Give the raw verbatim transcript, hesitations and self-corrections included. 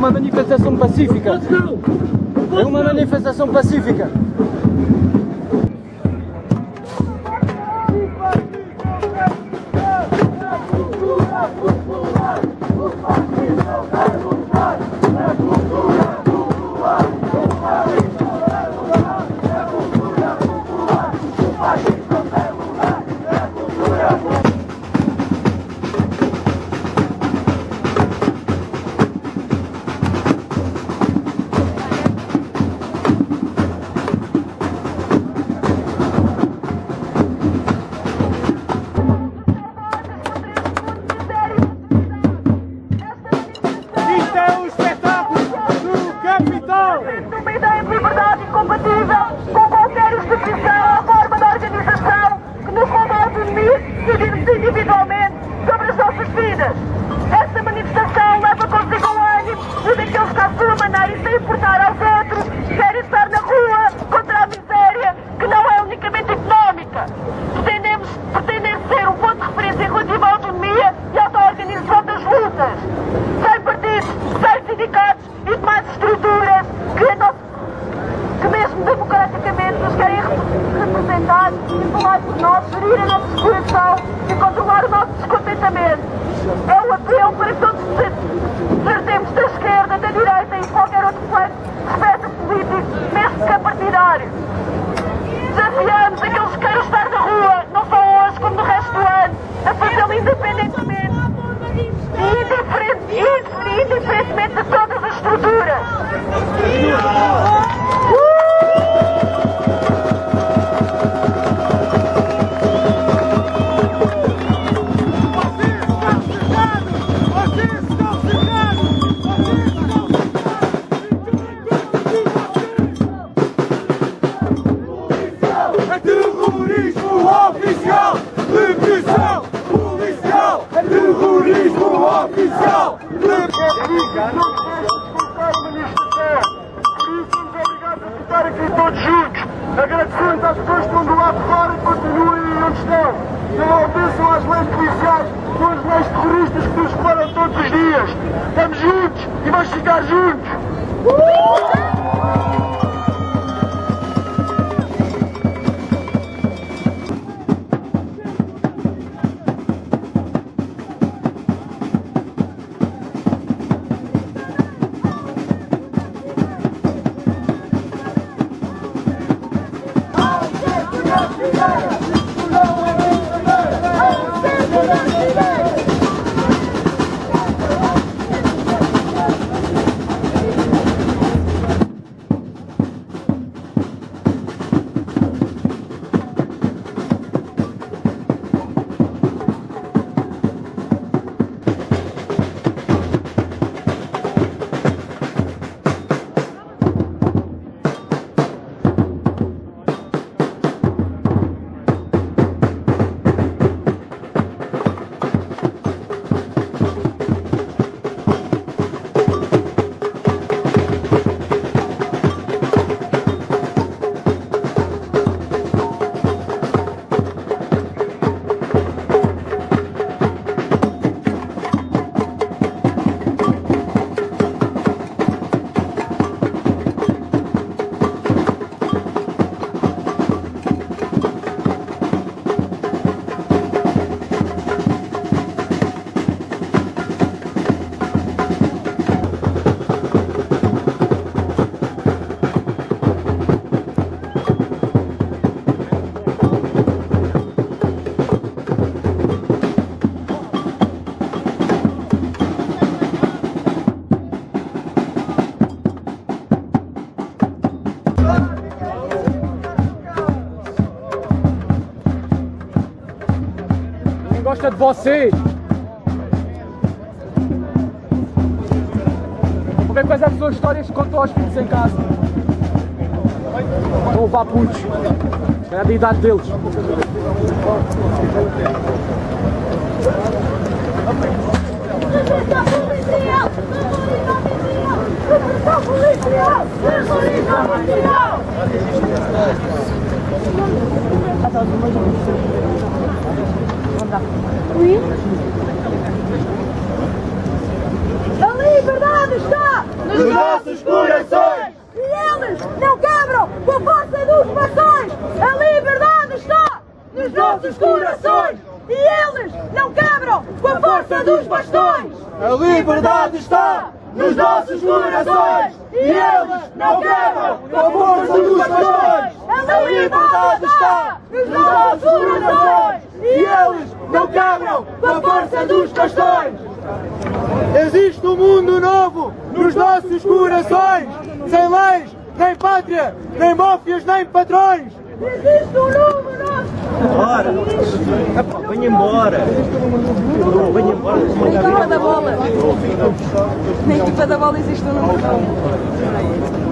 uma manifestação pacífica. É uma manifestação pacífica. Individualmente sobre as nossas vidas. Esta manifestação leva consigo um ânimo de daqueles que assumem e sem importar aos outros, querem estar na rua contra a miséria que não é unicamente económica. Pretendemos, pretendemos ser um ponto de referência relativo à autonomia e à auto-organização das lutas. Sem partidos, sem sindicatos e demais estruturas que, não, que mesmo democraticamente nos querem representar e falar por nós, gerir a nossa exploração e controlar o nosso descontentamento. É um apelo para que todos tratemos da esquerda, da direita e de qualquer outro plano de espectro político, mesmo que é partidário. Desafiamos aqueles que queiram estar na rua, não só hoje como no resto do ano, a fazê-lo independentemente e indiferente, indiferentemente de todas as estruturas. Todos juntos, agradecemos às pessoas que estão do lado de fora e continuem onde estão. Não obedeçam às leis policiais, são as leis terroristas que nos separam todos os dias. Estamos juntos e vamos ficar juntos. Gosta de vocês. Vou ver quais são as suas histórias que contou aos filhos em casa. Vão levar putos. É da idade deles. Oui. A liberdade está nossos corações. E eles não quebram com a força dos bastões. A liberdade está nos nossos corações. E eles não quebram com a força dos bastões. A liberdade está nos nossos corações. E eles não quebram com a força dos bastões. A liberdade está nos nossos corações. E eles não quebram com a força dos bastões. Existe um mundo novo nos nossos corações, sem leis, nem pátria, nem máfias, nem patrões. Existe um novo nosso. Bora! Venha embora! Venha embora! Na equipa da bola. Na equipa da bola existe um novo.